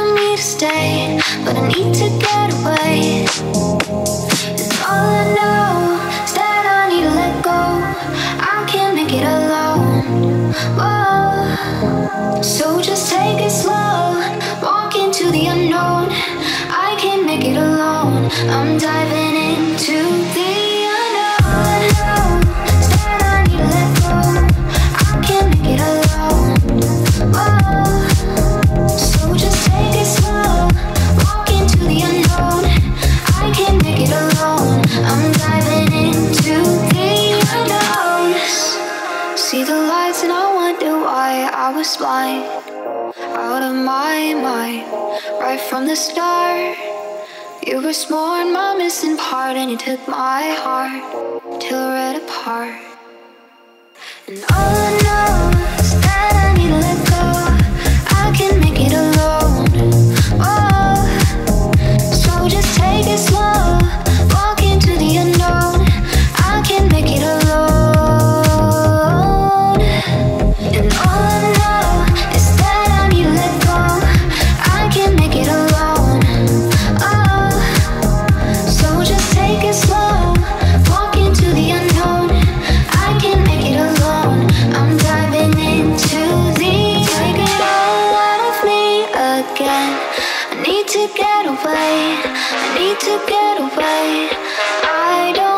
telling me to stay, but I need to get away. And all I know is that I need to let go. I can't make it alone. Whoa. So just take it slow, walk into the unknown. I can't make it alone. I'm diving into the unknown. Is that I need to let go. I can't make it alone. Whoa. So just take it slow, walk into the unknown. I can't make it alone. I'm diving into the unknown. See the lights and I wonder why I was blind, out of my mind, right from the start. You were sworn my missing part, and you took my heart till it read apart. And all I know is that I need to let go. I can't make it alone. Oh, so just take it slow, walk into the unknown. I can't make it alone. And all I know is that I need to let go. I can't make it alone. Oh, so just take it slow, walk into the unknown. I can't make it alone. I'm diving into the take it all out of me again. I need to get away. I need to get away. I don't